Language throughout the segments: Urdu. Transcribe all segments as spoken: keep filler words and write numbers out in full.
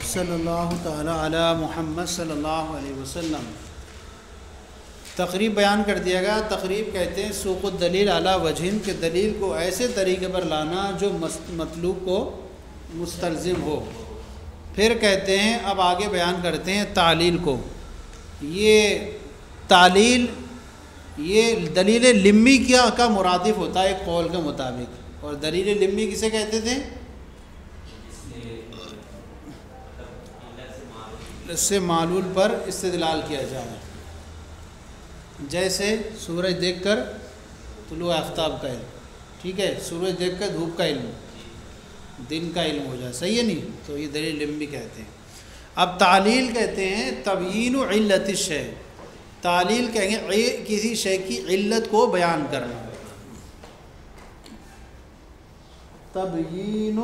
صلی اللہ تعالی علی محمد صلی اللہ علیہ وسلم۔ تقریب بیان کر دیا گیا۔ تقریب کہتے ہیں سوق الدلیل علی وجہن، کہ دلیل کو ایسے طریقے پر لانا جو مطلوب کو مستلزم ہو۔ پھر کہتے ہیں، اب آگے بیان کرتے ہیں تعلیل کو۔ یہ تعلیل یہ دلیل لمی کیا کا مرادف ہوتا ہے ایک قول کے مطابق، اور دلیل لمی کسے کہتے تھے؟ اس سے معلول پر استدلال کیا جائے، جیسے سورج دیکھ کر طلوع آفتاب کا علم، ٹھیک ہے، سورج دیکھ کر دھوپ کا علم، دن کا علم ہو جائے، صحیح ہے نہیں؟ تو یہ دلیل لمی کہتے ہیں۔ اب تعلیل کہتے ہیں تبیین علت الشیء، تعلیل کہیں گے کسی شے کی علت کو بیان کرنا، تبیین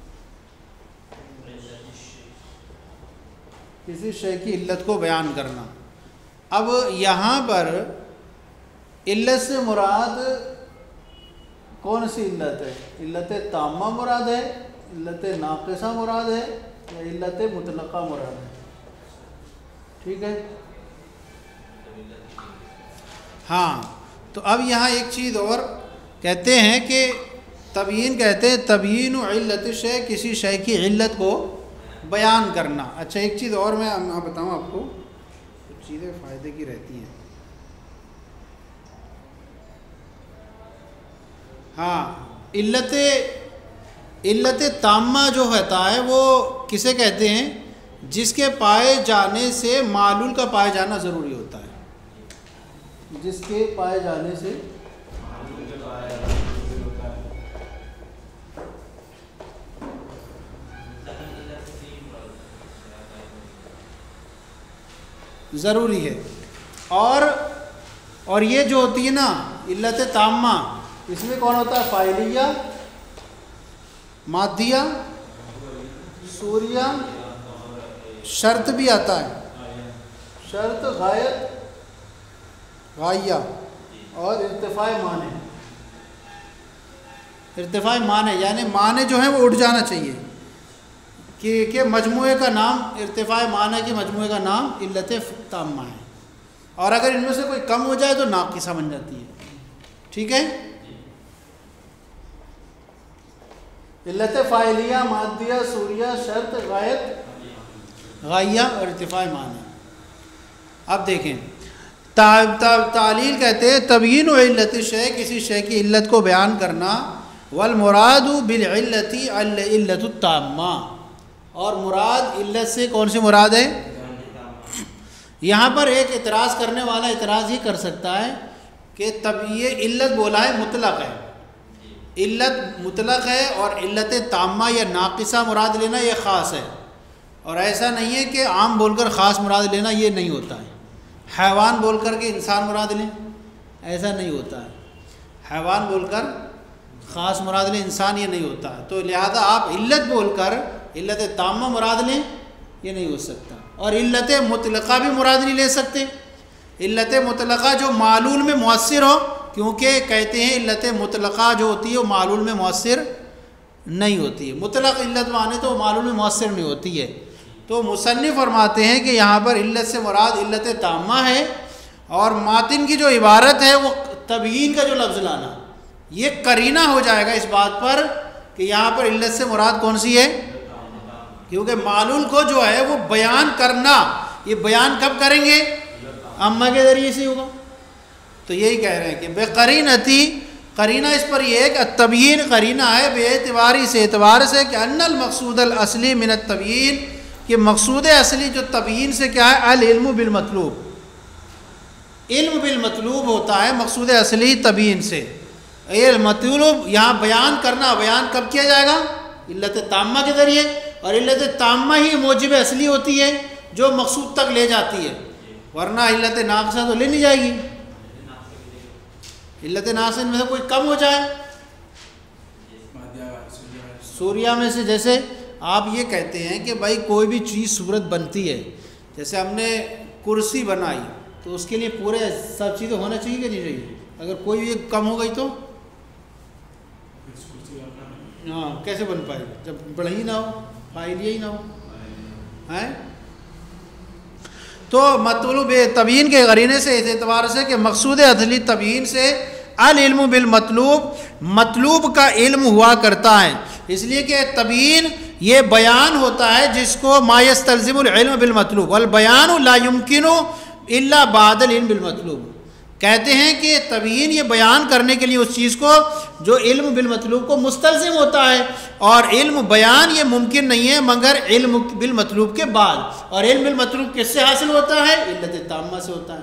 کسی شے کی علت کو بیان کرنا۔ اب یہاں پر علت سے مراد کون سی علت ہے؟ علت تامہ مراد ہے، علت ناقصہ مراد ہے، یا علت مطلقہ مراد ہے؟ ٹھیک ہے، ہاں۔ تو اب یہاں ایک چیز اور کہتے ہیں کہ تبیین کہتے ہیں تبیین علت الشیء، کسی شے کی علت کو بیان کرنا۔ اچھا ایک چیز اور میں بتاؤں آپ کو، کچھ چیزیں فائدے کی رہتی ہیں۔ ہاں، علت علت تامہ جو ہوتا ہے وہ کسے کہتے ہیں؟ جس کے پائے جانے سے معلول کا پائے جانا ضروری ہوتا ہے، جس کے پائے جانے سے ضروری ہے۔ اور اور یہ جو ہوتی ہے نا علت تامہ، اس میں کون ہوتا ہے؟ فاعلیہ، مادیہ، سوریہ، شرط بھی آتا ہے، شرط، غایت، غایہ، اور ارتفاع معنی۔ ارتفاع معنی یعنی معنی جو ہیں وہ اٹھ جانا چاہیے، کہ کہ مجموعے کا نام، ارتفاع معنی کے مجموعے کا نام علت تامہ ہے، اور اگر ان میں سے کوئی کم ہو جائے تو ناقصہ بن جاتی ہے، ٹھیک ہے۔ علت فاعلیہ، مادیہ، سوریہ، شرط، غایت، غایہ اور ارتفاع معنی۔ اب دیکھیں تعلیل کہتے ہیں تبیین علت الشیء، کسی شے کی علت کو بیان کرنا، والمراد بالعلت العلت التامہ، اور مراد علت سے کون سی مراد ہے؟ یہاں پر ایک اعتراض کرنے والا اعتراض ہی کر سکتا ہے کہ تب یہ علت بولا ہے مطلق ہے، علت مطلق ہے، اور علت تامہ یا ناقصہ مراد لینا یہ خاص ہے، اور ایسا نہیں ہے کہ عام بول کر خاص مراد لینا یہ نہیں ہوتا ہے۔ حیوان بول کر کے انسان مراد لیں، ایسا نہیں ہوتا ہے، حیوان بول کر خاص مراد لیں انسان، یہ نہیں ہوتا ہے۔ تو لہذا آپ علت بول کر علت تامہ مراد لیں، یہ نہیں ہو سکتا، اور علت مطلقہ بھی مراد نہیں لے سکتے، علت مطلقہ جو معلول میں مؤثر ہو، کیونکہ کہتے ہیں علت مطلقہ جو ہوتی ہے وہ معلول میں مؤثر نہیں ہوتی ہے، مطلق علت مانے تو وہ معلول میں مؤثر نہیں ہوتی ہے۔ تو مصنف فرماتے ہیں کہ یہاں پر علت سے مراد علت تامہ ہے، اور ماتن کی جو عبارت ہے وہ تبیین کا جو لفظ لانا، یہ قرینہ ہو جائے گا اس بات پر کہ یہاں پر علت سے مراد کون سی ہے، کیونکہ معلول کو جو ہے وہ بیان کرنا، یہ بیان کب کریں گے؟ اما کے ذریعے سے ہوگا۔ تو یہی کہہ رہے ہیں کہ بے قرینتی، قرینہ اس پر یہ ہے کہ التبیین قرینہ ہے بے اعتباری سے اعتبار سے کہ ان المقصود الاصلی من التبیین، کہ مقصود اصلی جو تبیین سے کیا ہے؟ العلم بالمطلوب، علم بالمطلوب ہوتا ہے مقصود اصلی تبیین سے۔ یہ مطلوب یہاں بیان کرنا، بیان کب کیا جائے گا؟ علت تامہ کے ذریعے، اور علت تامہ ہی موجب اصلی ہوتی ہے جو مقصود تک لے جاتی ہے، ورنہ علت ناقصہ تو لے نہیں جائے گی۔ علت ناقصہ میں سے کوئی کم ہو جائے، سوریہ میں سے، جیسے آپ یہ کہتے ہیں کہ بھائی کوئی بھی چیز صورت بنتی ہے، جیسے ہم نے کرسی بنائی تو اس کے لیے پورے سب چیزیں ہونا چاہیے کہ نہیں چاہیے؟ اگر کوئی بھی کم ہو گئی تو ہاں کیسے بن پائے گا جب بڑھئی نہ ہو، فائلیہ ہی نہ ہو؟ ہیں۔ تو مطلوب تبیین کے قرینے سے اس اعتبار سے کہ مقصود اصلی تبیین سے العلم بالمطلوب، مطلوب کا علم ہوا کرتا ہے، اس لیے کہ تبیین یہ بیان ہوتا ہے جس کو ما یستلزم العلم بالمطلوب والبیان لا يمکن الا بعد العلم بالمطلوب، کہتے ہیں کہ تبیین یہ بیان کرنے کے لیے اس چیز کو جو علم بالمطلوب کو مستلزم ہوتا ہے، اور علم بیان یہ ممکن نہیں ہے مگر علم بالمطلوب کے بعد، اور علم بالمطلوب کس سے حاصل ہوتا ہے؟ علت تامہ سے ہوتا ہے۔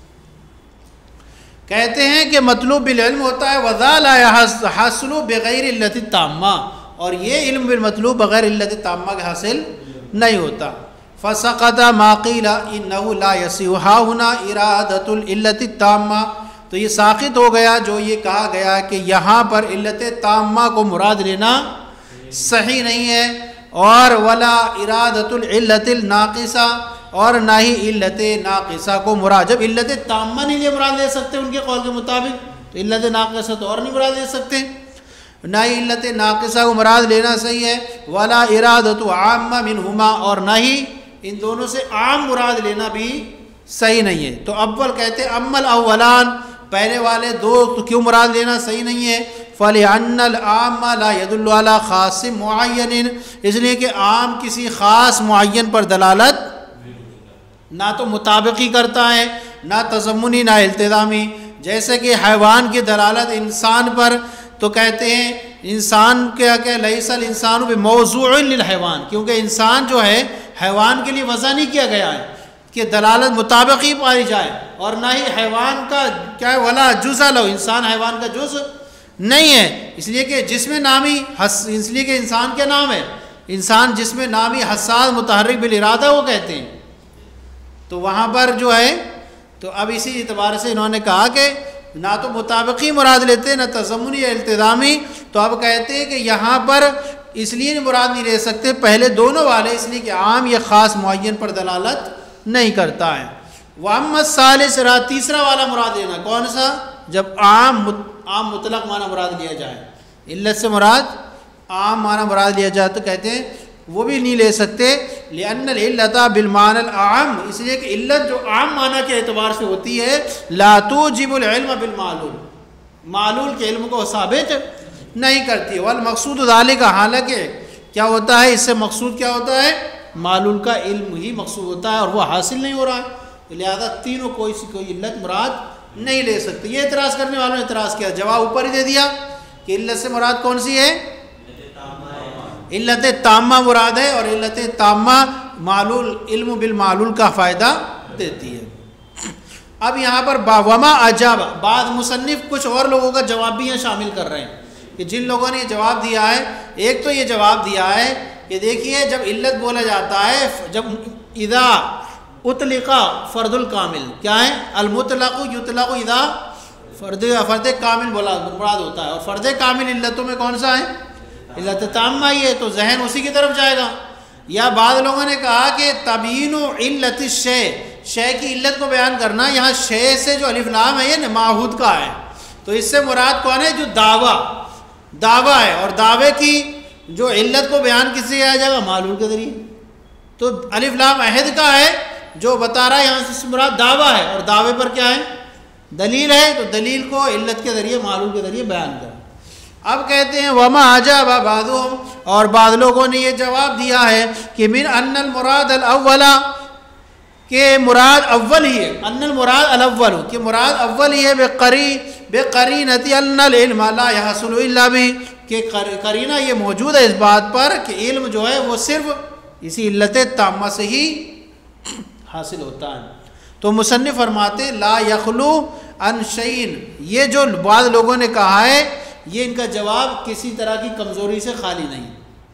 کہتے ہیں کہ مطلوب بالعلم ہوتا ہے وذا لا حاصل بغیر علت تامہ، اور یہ علم بالمطلوب بغیر علت تامہ کے حاصل نہیں ہوتا۔ فسقط ما قیل انه لا يصح هنا ارادۃ العلت التامہ، تو یہ ساقط ہو گیا جو یہ کہا گیا کہ یہاں پر علت تامہ کو مراد لینا صحیح نہیں ہے، اور ولا ارادۃ العلت الناقصہ، اور نہ ہی علت ناقصہ کو مراد، جب علت تامہ نہیں لے مراد لے سکتے ان کے قول کے مطابق تو علت ناقصہ تو اور نہیں مراد لے سکتے، نہ ہی علت ناقصہ کو مراد لینا صحیح ہے، ولا ارادۃ عامہ منہما، اور نہ ہی ان دونوں سے عام مراد لینا بھی صحیح نہیں ہے۔ تو اول کہتے اما الاولان، پہلے والے دو تو کیوں مراد لینا صحیح نہیں ہے؟ فَلِأَنَّ الْعَامَّ لَا يَدُلُّ عَلَى خَاصٍ مُعَيَّنٍ، اس لیے کہ عام کسی خاص معین پر دلالت نہ تو مطابقی کرتا ہے، نہ تضمنی نہ التزامی، جیسے کہ حیوان کی دلالت انسان پر، تو کہتے ہیں انسان کیا کہ لیس الانسان بموضوع للحیوان، کیونکہ انسان جو ہے حیوان کے لیے وضع نہیں کیا گیا ہے کہ دلالت مطابقی پائی جائے، اور نہ ہی حیوان کا کیا ہے ولا جزء لو، انسان حیوان کا جزء نہیں ہے، اس لیے کہ جسم نامی، اس لیے کہ انسان کیا نام ہے؟ انسان جسم نامی حساس متحرک بالارادہ وہ کہتے ہیں، تو وہاں پر جو ہے تو اب اسی اعتبار سے انہوں نے کہا کہ نہ تو مطابقی مراد لیتے نہ تضمنی یا التزامی، تو اب کہتے ہیں کہ یہاں پر اس لیے مراد نہیں لے سکتے پہلے دونوں والے، اس لیے کہ عام یا خاص معین پر دلالت نہیں کرتا ہے۔ وَأَمَّا الثَّالِثُ، تیسرا والا مراد لینا کون سا؟ جب عام عام مطلق معنی مراد لیا جائے، علت سے مراد عام معنی مراد لیا جائے، تو کہتے ہیں وہ بھی نہیں لے سکتے، لأن العلت بالمعنى العام، اس لیے کہ علت جو عام معنی کے اعتبار سے ہوتی ہے لا توجب العلم بالمعلول، معلول کے علم کو ثابت نہیں کرتی، والمقصود ذالک، حالانکہ کیا ہوتا ہے اس سے مقصود کیا ہوتا ہے؟ معلول کا علم ہی مقصود ہوتا ہے، اور وہ حاصل نہیں ہو رہا ہے، لہذا تینوں کوئی سی کوئی علت مراد نہیں لے سکتے۔ یہ اعتراض کرنے والوں نے اعتراض کیا، جواب اوپر ہی دے دیا کہ علت سے مراد کون سی ہے؟ علت تامہ مراد ہے، اور علت تامہ معلول علم بالمعلول کا فائدہ دیتی ہے۔ اب یہاں پر وما اجاب، بعض مصنف کچھ اور لوگوں کا جواب بھی یہاں شامل کر رہے ہیں کہ جن لوگوں نے یہ جواب دیا ہے، ایک تو یہ جواب دیا ہے کہ دیکھیے جب علت بولا جاتا ہے، جب اذا اطلق فرد الکامل، کیا ہے؟ المطلق یطلق اذا فرد فرد کامل بولا مراد ہوتا ہے، اور فرد کامل علتوں میں کون سا ہے؟ علت تامہ ہی ہے، تو ذہن اسی کی طرف جائے گا۔ یا بعض لوگوں نے کہا کہ تبیین علت الشے، شے کی علت کو بیان کرنا، یہاں شے سے جو الف لام ہے یہ معہود کا ہے، تو اس سے مراد کون ہے؟ جو دعویٰ دعویٰ ہے، اور دعوے کی جو علت کو بیان کس سے کیا جائے گا؟ معلول کے ذریعے، تو الف لام عہد کا ہے جو بتا رہا ہے یہاں سے مراد دعویٰ ہے، اور دعوے پر کیا ہے؟ دلیل ہے، تو دلیل کو علت کے ذریعے معلول کے ذریعے بیان کرنا۔ اب کہتے ہیں وما اجاب بعضهم، اور بعض لوگوں نے یہ جواب دیا ہے کہ من ان المراد الاول، کہ مراد اول ہی ہے، ان المراد الاول، کہ مراد اول ہی ہے بقری بقرینۃ ان العلم لا يحصل الا به، کہ قرینہ یہ موجود ہے اس بات پر کہ علم جو ہے وہ صرف اسی علت تامہ سے ہی حاصل ہوتا ہے۔ تو مصنف فرماتے لا یخلو عن شیء، یہ جو بعض لوگوں نے کہا ہے یہ ان کا جواب کسی طرح کی کمزوری سے خالی نہیں،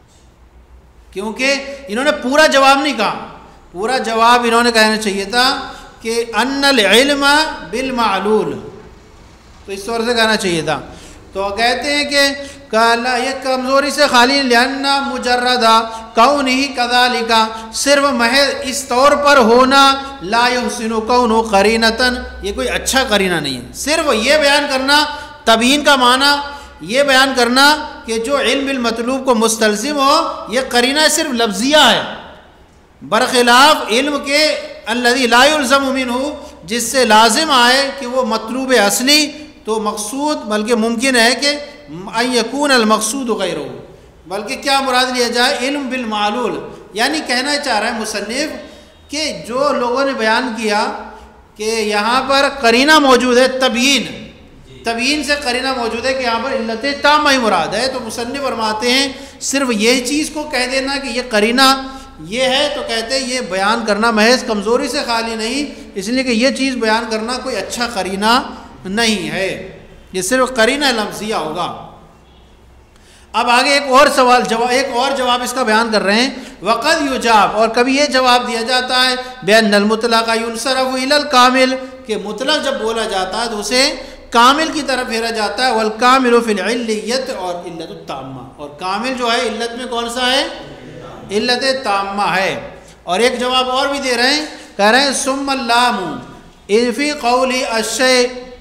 کیونکہ انہوں نے پورا جواب نہیں کہا، پورا جواب انہوں نے کہنا چاہیے تھا کہ ان العلم بالمعلول، تو اس طور سے کہنا چاہیے تھا۔ تو کہتے ہیں کہ یہ کمزوری سے خالی، لأن مجرد کونہ کذالک، صرف محض اس طور پر ہونا، لا یحسن کونہ قرینۃ، یہ کوئی اچھا قرینہ نہیں ہے، صرف یہ بیان کرنا تبیین کا معنی، یہ بیان کرنا کہ جو علم بالمطلوب کو مستلزم ہو، یہ قرینہ صرف لفظیہ ہے، برخلاف علم کے الذی لا یلزم منہ، جس سے لازم آئے کہ وہ مطلوب اصلی تو مقصود، بلکہ ممکن ہے کہ ان یکون المقصود غیرہ، بلکہ کیا مراد لیا جائے، علم بالمعلول، یعنی کہنا چاہ رہا ہے مصنف کہ جو لوگوں نے بیان کیا کہ یہاں پر قرینہ موجود ہے، تبیین تبیین سے قرینہ موجود ہے کہ یہاں پر علت تامہ ہی مراد ہے، تو مصنف فرماتے ہیں صرف یہ چیز کو کہہ دینا کہ یہ قرینہ یہ ہے، تو کہتے ہیں یہ بیان کرنا محض کمزوری سے خالی نہیں، اس لیے کہ یہ چیز بیان کرنا کوئی اچھا قرینہ نہیں ہے، یہ صرف قرینہ لفظیہ ہوگا۔ اب آگے ایک اور سوال جواب ایک اور جواب اس کا بیان کر رہے ہیں، وقد یجاب، اور کبھی یہ جواب دیا جاتا ہے بأن المطلق ينصرف إلى الكامل، کہ مطلق جب بولا جاتا ہے تو اسے کامل کی طرف پھیرا جاتا ہے، والکامل فی العلیت، اور علت التامہ، اور کامل جو ہے علت میں کون سا ہے، علت تامہ ہے۔ اور ایک جواب اور بھی دے رہے ہیں، کہہ رہے ہیں ثم اللام فی قول الشیء،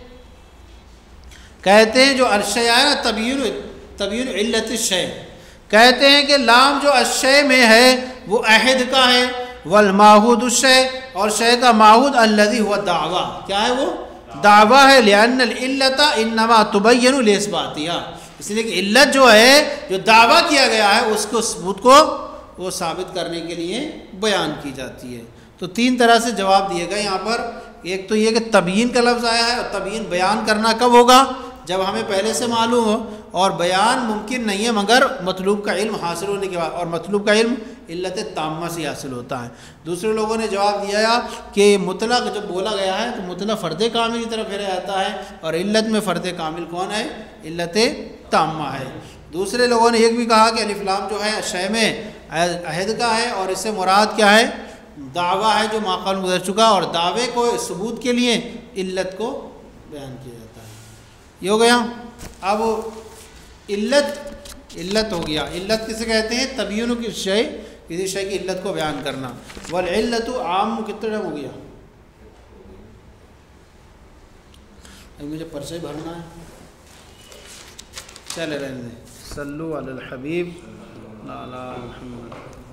کہتے ہیں جو الشیء ہے نا تبیین تبیین علت الشیء، کہتے ہیں کہ لام جو الشیء میں ہے وہ عہد کا ہے، والماحود الشیء، اور شیء کا ماحود الذی ہوا دعویٰ، کیا ہے وہ دعویٰ ہے، لأن العلت انما تبین لاثباتها، اس لیے کہ علت جو ہے جو دعویٰ کیا گیا ہے اس کو ثبوت کو وہ ثابت کرنے کے لیے بیان کی جاتی ہے۔ تو تین طرح سے جواب دیے گئے یہاں پر، ایک تو یہ کہ تبیین کا لفظ آیا ہے، اور تبیین بیان کرنا کب ہوگا، جب ہمیں پہلے سے معلوم ہو، اور بیان ممکن نہیں ہے مگر مطلوب کا علم حاصل ہونے کے بعد، اور مطلوب کا علم علت تامہ سے حاصل ہوتا ہے۔ دوسرے لوگوں نے جواب دیا کہ مطلق جب بولا گیا ہے تو مطلق فرد کامل کی طرف پھیرا جاتا ہے، اور علت میں فرد کامل کون ہے، علت تامہ ہے۔ دوسرے لوگوں نے ایک بھی کہا کہ الف لام جو ہے شے میں عہد کا ہے، اور اس سے مراد کیا ہے، دعویٰ ہے جو ماقبل گزر چکا، اور دعوے کو ثبوت کے لیے علت کو بیان کیا جاتا ہے۔ یہ ہو گیا۔ اب علت علت ہو گیا، علت کسے کہتے ہیں، تبیین کی شے، کسی شے کی علت کو بیان کرنا۔ والعلت عام کتنا ٹائم ہو گیا، ابھی مجھے پرچے بھرنا ہے، چلے رہنے دیں۔ صلو علی الحبیب علی محمد۔